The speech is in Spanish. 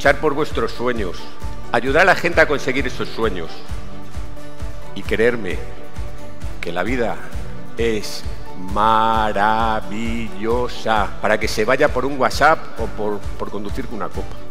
luchar por vuestros sueños, ayudar a la gente a conseguir esos sueños y creerme que la vida es maravillosa para que se vaya por un WhatsApp o por conducir con una copa.